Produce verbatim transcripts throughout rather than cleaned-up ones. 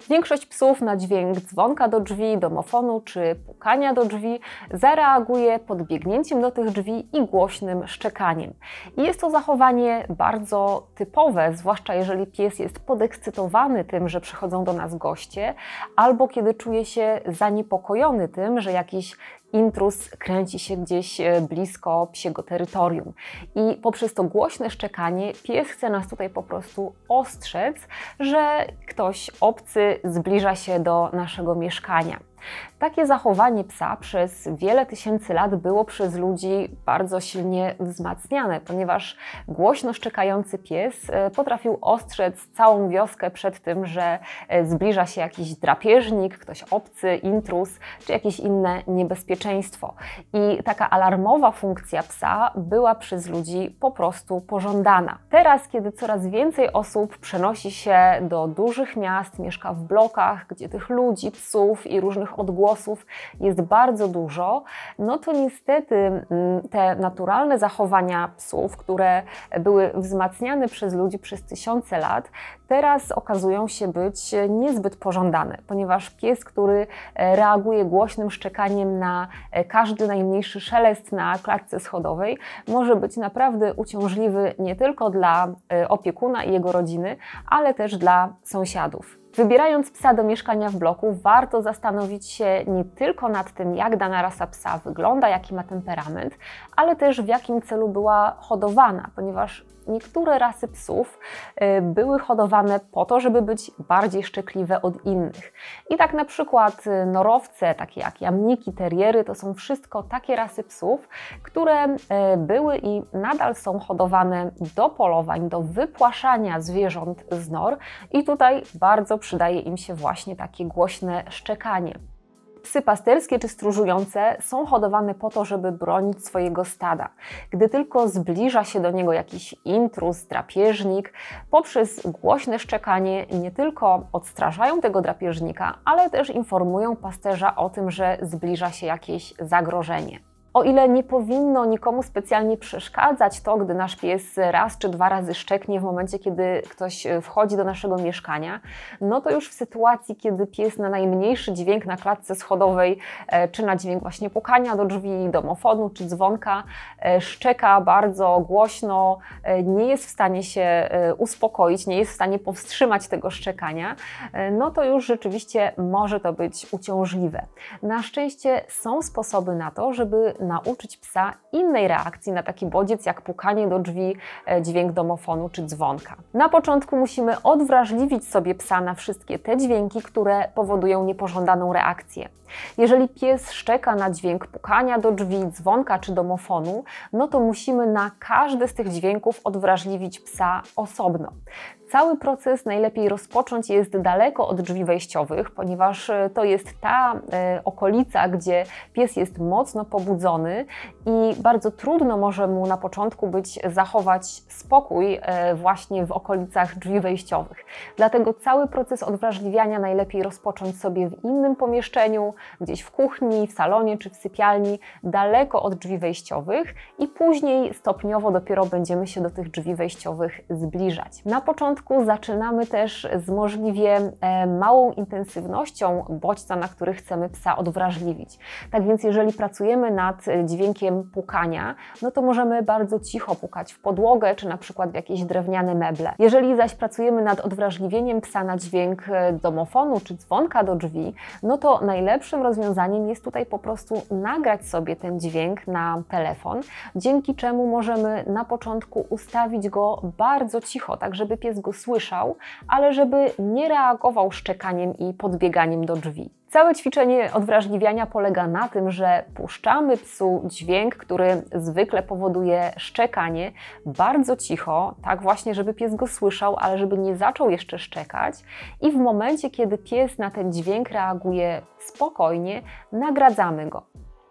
Większość psów na dźwięk dzwonka do drzwi, domofonu czy pukania do drzwi zareaguje podbiegnięciem do tych drzwi i głośnym szczekaniem. I jest to zachowanie bardzo typowe, zwłaszcza jeżeli pies jest podekscytowany tym, że przychodzą do nas goście, albo kiedy czuje się zaniepokojony tym, że jakiś intruz kręci się gdzieś blisko psiego terytorium. I poprzez to głośne szczekanie pies chce nas tutaj po prostu ostrzec, że ktoś obcy zbliża się do naszego mieszkania. Takie zachowanie psa przez wiele tysięcy lat było przez ludzi bardzo silnie wzmacniane, ponieważ głośno szczekający pies potrafił ostrzec całą wioskę przed tym, że zbliża się jakiś drapieżnik, ktoś obcy, intruz czy jakieś inne niebezpieczeństwo. I taka alarmowa funkcja psa była przez ludzi po prostu pożądana. Teraz, kiedy coraz więcej osób przenosi się do dużych miast, mieszka w blokach, gdzie tych ludzi, psów i różnych odgłosów jest bardzo dużo, no to niestety te naturalne zachowania psów, które były wzmacniane przez ludzi przez tysiące lat, teraz okazują się być niezbyt pożądane, ponieważ pies, który reaguje głośnym szczekaniem na każdy najmniejszy szelest na klatce schodowej, może być naprawdę uciążliwy nie tylko dla opiekuna i jego rodziny, ale też dla sąsiadów. Wybierając psa do mieszkania w bloku, warto zastanowić się nie tylko nad tym, jak dana rasa psa wygląda, jaki ma temperament, ale też w jakim celu była hodowana, ponieważ niektóre rasy psów były hodowane po to, żeby być bardziej szczekliwe od innych. I tak na przykład norowce, takie jak jamniki, teriery, to są wszystko takie rasy psów, które były i nadal są hodowane do polowań, do wypłaszania zwierząt z nor i tutaj bardzo przydaje im się właśnie takie głośne szczekanie. Psy pasterskie czy stróżujące są hodowane po to, żeby bronić swojego stada. Gdy tylko zbliża się do niego jakiś intruz, drapieżnik, poprzez głośne szczekanie nie tylko odstraszają tego drapieżnika, ale też informują pasterza o tym, że zbliża się jakieś zagrożenie. O ile nie powinno nikomu specjalnie przeszkadzać to, gdy nasz pies raz czy dwa razy szczeknie w momencie, kiedy ktoś wchodzi do naszego mieszkania, no to już w sytuacji, kiedy pies na najmniejszy dźwięk na klatce schodowej, czy na dźwięk właśnie pukania do drzwi, domofonu czy dzwonka, szczeka bardzo głośno, nie jest w stanie się uspokoić, nie jest w stanie powstrzymać tego szczekania, no to już rzeczywiście może to być uciążliwe. Na szczęście są sposoby na to, żeby nauczyć psa innej reakcji na taki bodziec jak pukanie do drzwi, dźwięk domofonu czy dzwonka. Na początku musimy odwrażliwić sobie psa na wszystkie te dźwięki, które powodują niepożądaną reakcję. Jeżeli pies szczeka na dźwięk pukania do drzwi, dzwonka czy domofonu, no to musimy na każdy z tych dźwięków odwrażliwić psa osobno. Cały proces najlepiej rozpocząć jest daleko od drzwi wejściowych, ponieważ to jest ta e, okolica, gdzie pies jest mocno pobudzony i bardzo trudno może mu na początku być zachować spokój e, właśnie w okolicach drzwi wejściowych. Dlatego cały proces odwrażliwiania najlepiej rozpocząć sobie w innym pomieszczeniu, gdzieś w kuchni, w salonie czy w sypialni, daleko od drzwi wejściowych i później stopniowo dopiero będziemy się do tych drzwi wejściowych zbliżać. Na początku zaczynamy też z możliwie małą intensywnością bodźca, na który chcemy psa odwrażliwić. Tak więc jeżeli pracujemy nad dźwiękiem pukania, no to możemy bardzo cicho pukać w podłogę, czy na przykład w jakieś drewniane meble. Jeżeli zaś pracujemy nad odwrażliwieniem psa na dźwięk domofonu, czy dzwonka do drzwi, no to najlepszym rozwiązaniem jest tutaj po prostu nagrać sobie ten dźwięk na telefon, dzięki czemu możemy na początku ustawić go bardzo cicho, tak żeby pies go słyszał, ale żeby nie reagował szczekaniem i podbieganiem do drzwi. Całe ćwiczenie odwrażliwiania polega na tym, że puszczamy psu dźwięk, który zwykle powoduje szczekanie, bardzo cicho, tak właśnie, żeby pies go słyszał, ale żeby nie zaczął jeszcze szczekać. I w momencie, kiedy pies na ten dźwięk reaguje spokojnie, nagradzamy go.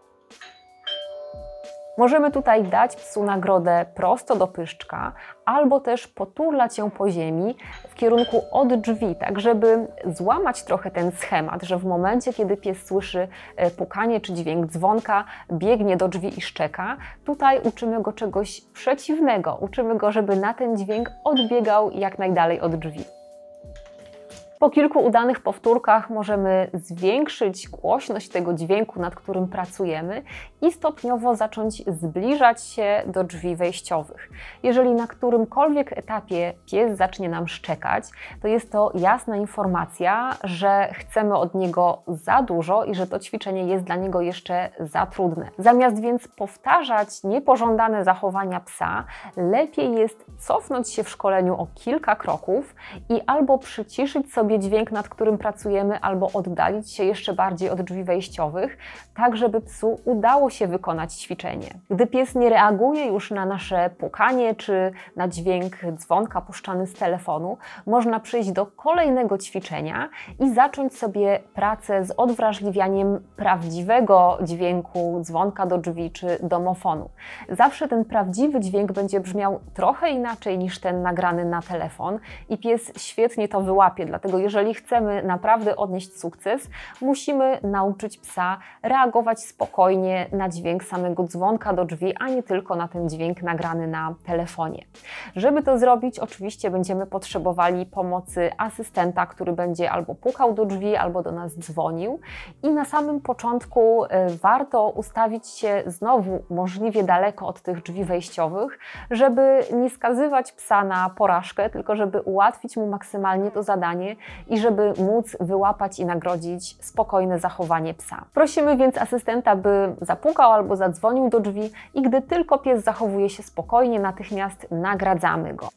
Możemy tutaj dać psu nagrodę prosto do pyszczka, albo też poturlać ją po ziemi w kierunku od drzwi, tak żeby złamać trochę ten schemat, że w momencie, kiedy pies słyszy pukanie czy dźwięk dzwonka, biegnie do drzwi i szczeka. Tutaj uczymy go czegoś przeciwnego. Uczymy go, żeby na ten dźwięk odbiegał jak najdalej od drzwi. Po kilku udanych powtórkach możemy zwiększyć głośność tego dźwięku, nad którym pracujemy i stopniowo zacząć zbliżać się do drzwi wejściowych. Jeżeli na którymkolwiek etapie pies zacznie nam szczekać, to jest to jasna informacja, że chcemy od niego za dużo i że to ćwiczenie jest dla niego jeszcze za trudne. Zamiast więc powtarzać niepożądane zachowania psa, lepiej jest cofnąć się w szkoleniu o kilka kroków i albo przyciszyć sobie dźwięk, nad którym pracujemy, albo oddalić się jeszcze bardziej od drzwi wejściowych, tak żeby psu udało się wykonać ćwiczenie. Gdy pies nie reaguje już na nasze pukanie czy na dźwięk dzwonka puszczany z telefonu, można przejść do kolejnego ćwiczenia i zacząć sobie pracę z odwrażliwianiem prawdziwego dźwięku dzwonka do drzwi czy domofonu. Zawsze ten prawdziwy dźwięk będzie brzmiał trochę inaczej niż ten nagrany na telefon i pies świetnie to wyłapie, dlatego jeżeli chcemy naprawdę odnieść sukces, musimy nauczyć psa reagować spokojnie na dźwięk samego dzwonka do drzwi, a nie tylko na ten dźwięk nagrany na telefonie. Żeby to zrobić, oczywiście będziemy potrzebowali pomocy asystenta, który będzie albo pukał do drzwi, albo do nas dzwonił. I na samym początku warto ustawić się znowu możliwie daleko od tych drzwi wejściowych, żeby nie skazywać psa na porażkę, tylko żeby ułatwić mu maksymalnie to zadanie i żeby móc wyłapać i nagrodzić spokojne zachowanie psa. Prosimy więc asystenta, by zapukał albo zadzwonił do drzwi i gdy tylko pies zachowuje się spokojnie, natychmiast nagradzamy go.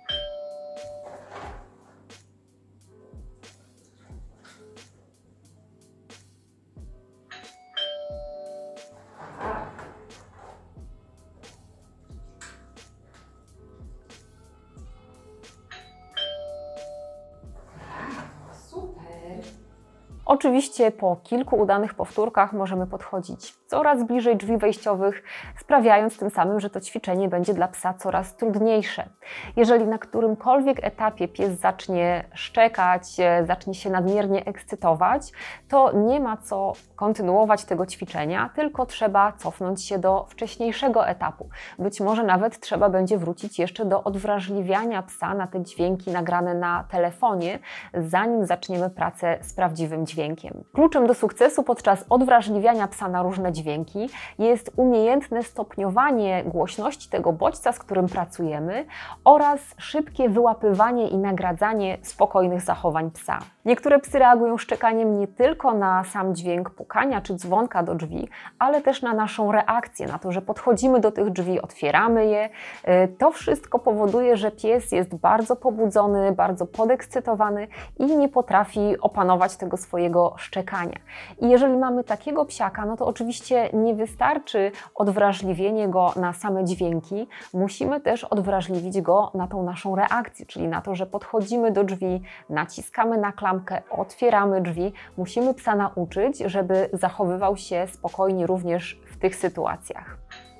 Oczywiście po kilku udanych powtórkach możemy podchodzić coraz bliżej drzwi wejściowych, sprawiając tym samym, że to ćwiczenie będzie dla psa coraz trudniejsze. Jeżeli na którymkolwiek etapie pies zacznie szczekać, zacznie się nadmiernie ekscytować, to nie ma co kontynuować tego ćwiczenia, tylko trzeba cofnąć się do wcześniejszego etapu. Być może nawet trzeba będzie wrócić jeszcze do odwrażliwiania psa na te dźwięki nagrane na telefonie, zanim zaczniemy pracę z prawdziwym dźwiękiem. Kluczem do sukcesu podczas odwrażliwiania psa na różne dźwięki jest umiejętne stopniowanie głośności tego bodźca, z którym pracujemy, oraz szybkie wyłapywanie i nagradzanie spokojnych zachowań psa. Niektóre psy reagują szczekaniem nie tylko na sam dźwięk pukania czy dzwonka do drzwi, ale też na naszą reakcję, na to, że podchodzimy do tych drzwi, otwieramy je. To wszystko powoduje, że pies jest bardzo pobudzony, bardzo podekscytowany i nie potrafi opanować tego swojego szczekania. I jeżeli mamy takiego psiaka, no to oczywiście nie wystarczy odwrażliwienie go na same dźwięki, musimy też odwrażliwić go na tą naszą reakcję, czyli na to, że podchodzimy do drzwi, naciskamy na klamkę, otwieramy drzwi. Musimy psa nauczyć, żeby zachowywał się spokojnie również w tych sytuacjach.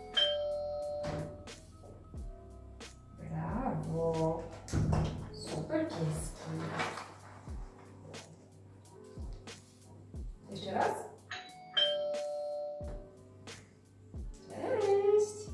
Brawo! Super pieski! Jeszcze raz? Cześć!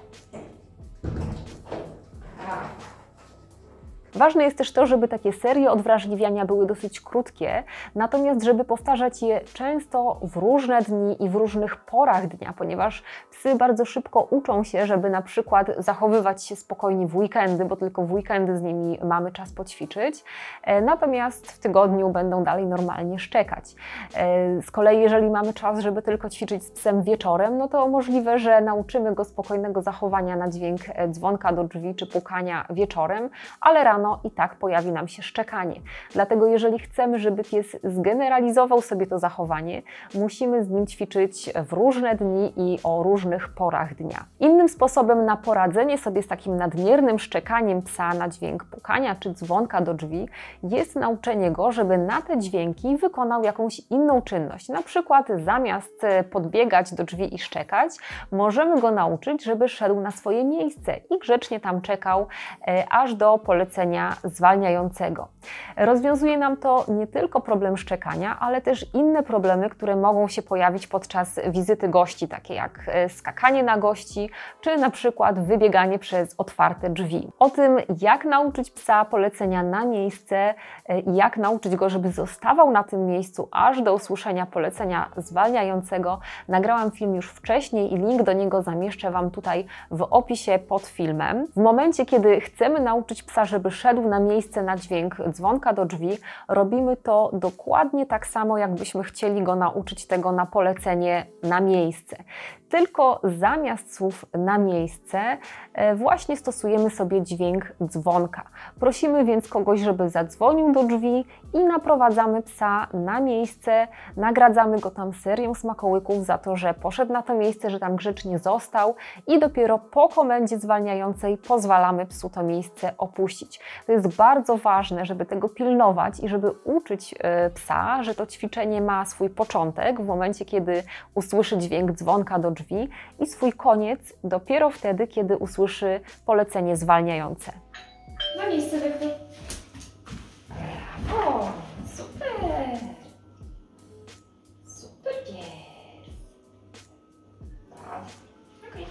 Brawo! Ważne jest też to, żeby takie serie odwrażliwiania były dosyć krótkie, natomiast żeby powtarzać je często w różne dni i w różnych porach dnia, ponieważ psy bardzo szybko uczą się, żeby na przykład zachowywać się spokojnie w weekendy, bo tylko w weekendy z nimi mamy czas poćwiczyć, natomiast w tygodniu będą dalej normalnie szczekać. Z kolei jeżeli mamy czas, żeby tylko ćwiczyć z psem wieczorem, no to możliwe, że nauczymy go spokojnego zachowania na dźwięk dzwonka do drzwi czy pukania wieczorem, ale rano i tak pojawi nam się szczekanie. Dlatego jeżeli chcemy, żeby pies zgeneralizował sobie to zachowanie, musimy z nim ćwiczyć w różne dni i o różnych porach dnia. Innym sposobem na poradzenie sobie z takim nadmiernym szczekaniem psa na dźwięk pukania czy dzwonka do drzwi jest nauczenie go, żeby na te dźwięki wykonał jakąś inną czynność. Na przykład zamiast podbiegać do drzwi i szczekać, możemy go nauczyć, żeby szedł na swoje miejsce i grzecznie tam czekał, aż do polecenia polecenia zwalniającego. Rozwiązuje nam to nie tylko problem szczekania, ale też inne problemy, które mogą się pojawić podczas wizyty gości, takie jak skakanie na gości, czy na przykład wybieganie przez otwarte drzwi. O tym, jak nauczyć psa polecenia na miejsce i jak nauczyć go, żeby zostawał na tym miejscu aż do usłyszenia polecenia zwalniającego, nagrałam film już wcześniej i link do niego zamieszczę Wam tutaj w opisie pod filmem. W momencie, kiedy chcemy nauczyć psa, żeby szedł na miejsce na dźwięk dzwonka do drzwi, robimy to dokładnie tak samo, jakbyśmy chcieli go nauczyć tego na polecenie na miejsce. Tylko zamiast słów na miejsce właśnie stosujemy sobie dźwięk dzwonka. Prosimy więc kogoś, żeby zadzwonił do drzwi i naprowadzamy psa na miejsce, nagradzamy go tam serią smakołyków za to, że poszedł na to miejsce, że tam grzecznie został i dopiero po komendzie zwalniającej pozwalamy psu to miejsce opuścić. To jest bardzo ważne, żeby tego pilnować i żeby uczyć psa, że to ćwiczenie ma swój początek w momencie, kiedy usłyszy dźwięk dzwonka do drzwi i swój koniec dopiero wtedy, kiedy usłyszy polecenie zwalniające. Na miejsce, Wektor. Brawo! Super! Super pies! Tak. Okej.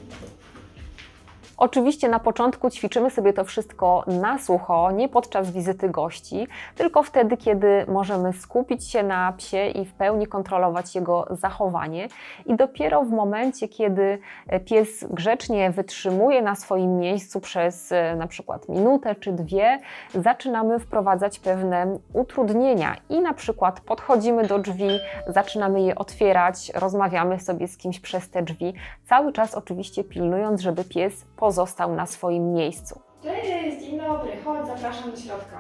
Oczywiście na początku ćwiczymy sobie to wszystko na sucho, nie podczas wizyty gości, tylko wtedy, kiedy możemy skupić się na psie i w pełni kontrolować jego zachowanie. I dopiero w momencie, kiedy pies grzecznie wytrzymuje na swoim miejscu przez na przykład minutę czy dwie, zaczynamy wprowadzać pewne utrudnienia i na przykład podchodzimy do drzwi, zaczynamy je otwierać, rozmawiamy sobie z kimś przez te drzwi, cały czas oczywiście pilnując, żeby pies pozostał na swoim miejscu. Cześć, dzień dobry, chodź, zapraszam do środka.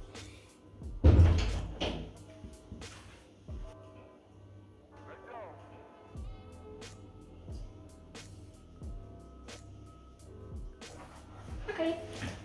Okej.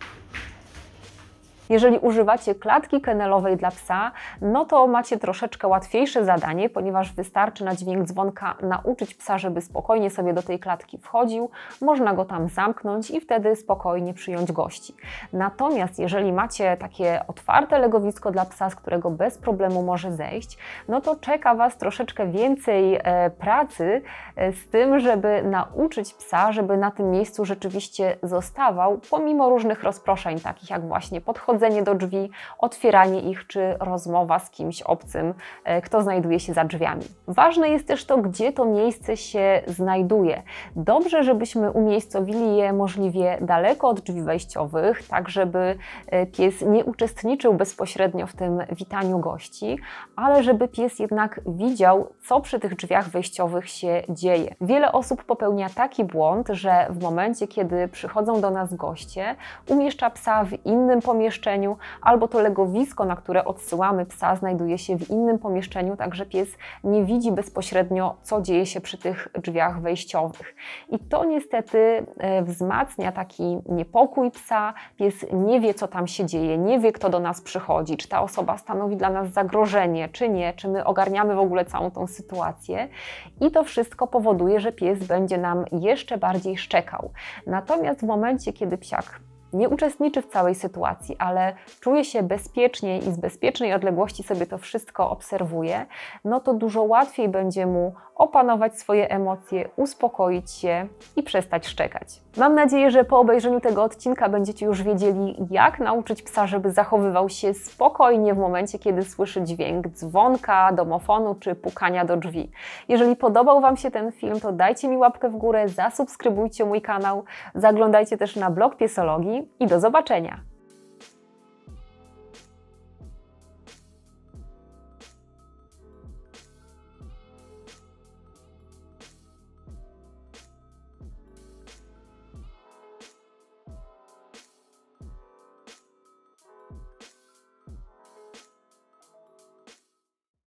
Jeżeli używacie klatki kennelowej dla psa, no to macie troszeczkę łatwiejsze zadanie, ponieważ wystarczy na dźwięk dzwonka nauczyć psa, żeby spokojnie sobie do tej klatki wchodził, można go tam zamknąć i wtedy spokojnie przyjąć gości. Natomiast jeżeli macie takie otwarte legowisko dla psa, z którego bez problemu może zejść, no to czeka Was troszeczkę więcej e, pracy e, z tym, żeby nauczyć psa, żeby na tym miejscu rzeczywiście zostawał, pomimo różnych rozproszeń, takich jak właśnie podchodzenie do drzwi, otwieranie ich czy rozmowa z kimś obcym, kto znajduje się za drzwiami. Ważne jest też to, gdzie to miejsce się znajduje. Dobrze, żebyśmy umiejscowili je możliwie daleko od drzwi wejściowych, tak żeby pies nie uczestniczył bezpośrednio w tym witaniu gości, ale żeby pies jednak widział, co przy tych drzwiach wejściowych się dzieje. Wiele osób popełnia taki błąd, że w momencie, kiedy przychodzą do nas goście, umieszcza psa w innym pomieszczeniu, albo to legowisko, na które odsyłamy psa, znajduje się w innym pomieszczeniu, także pies nie widzi bezpośrednio, co dzieje się przy tych drzwiach wejściowych. I to niestety wzmacnia taki niepokój psa, pies nie wie, co tam się dzieje, nie wie, kto do nas przychodzi, czy ta osoba stanowi dla nas zagrożenie, czy nie, czy my ogarniamy w ogóle całą tą sytuację. I to wszystko powoduje, że pies będzie nam jeszcze bardziej szczekał. Natomiast w momencie, kiedy psiak nie uczestniczy w całej sytuacji, ale czuje się bezpiecznie i z bezpiecznej odległości sobie to wszystko obserwuje, no to dużo łatwiej będzie mu opanować swoje emocje, uspokoić się i przestać szczekać. Mam nadzieję, że po obejrzeniu tego odcinka będziecie już wiedzieli, jak nauczyć psa, żeby zachowywał się spokojnie w momencie, kiedy słyszy dźwięk dzwonka, domofonu czy pukania do drzwi. Jeżeli podobał Wam się ten film, to dajcie mi łapkę w górę, zasubskrybujcie mój kanał, zaglądajcie też na blog Piesologii i do zobaczenia!